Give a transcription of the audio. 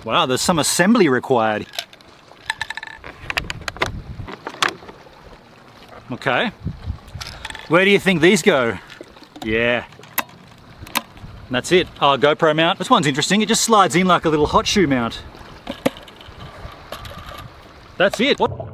Wow, there's some assembly required. Okay. Where do you think these go? Yeah. And that's it. Oh, GoPro mount. This one's interesting. It just slides in like a little hot shoe mount. That's it. What?